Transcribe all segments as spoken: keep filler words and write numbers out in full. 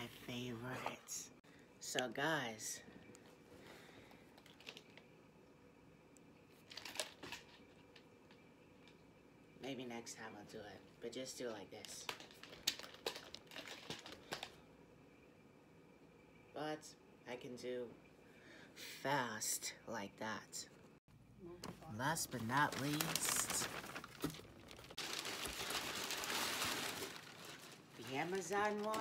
my favorites. So guys, maybe next time I'll do it, but just do it like this. But I can do fast like that. Last but not least, the Amazon one.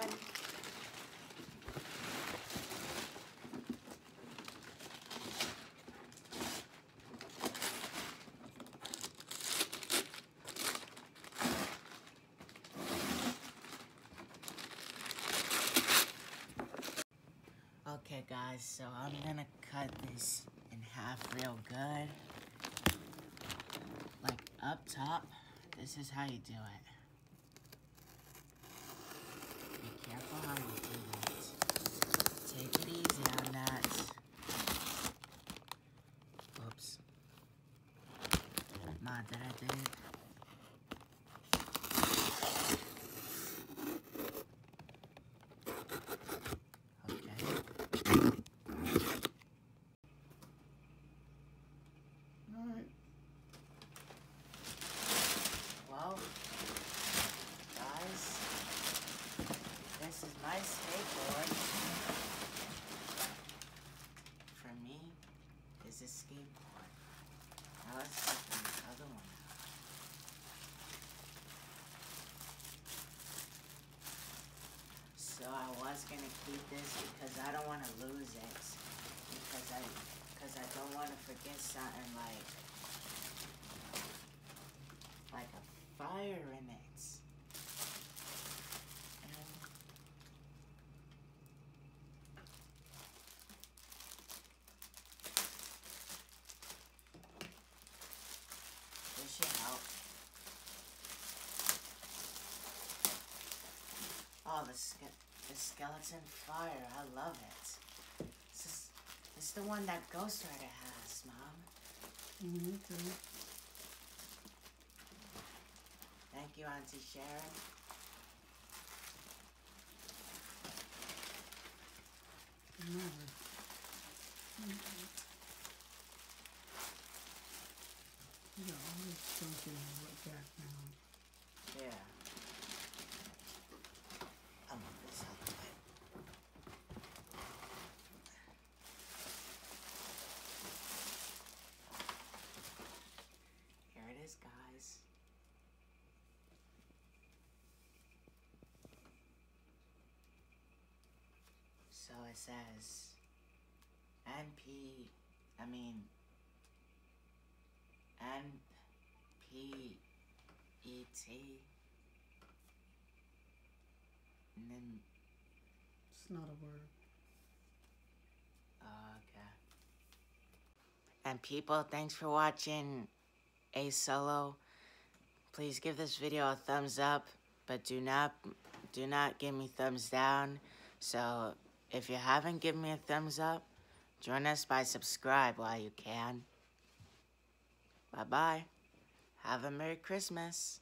Okay guys, so I'm gonna cut this in half real good. Like up top, this is how you do it. Be careful how you do that. Take it easy on that. Oops. Ma, did I do it? Well, guys, this is my skateboard. For me, is a skateboard. Now let's check the other one out. So I was gonna keep this because I don't want to lose it. Because I, because I don't want to forget something like. like a fire in it. And this should help. Oh, the, ske the skeleton fire, I love it. This is, this is the one that Ghost Rider has, Mom. Me too. Thank you, Auntie Sharon. Never. Mm-hmm. You're always thinking like that now. Yeah. I'll move this out of the way. Here it is, guys. So it says N P, I mean, N P E T, and then, It's not a word. okay. And people, thanks for watching A Solo. Please give this video a thumbs up, but do not, do not give me thumbs down. So, if you haven't given me a thumbs up, join us by subscribe while you can. Bye-bye. Have a Merry Christmas.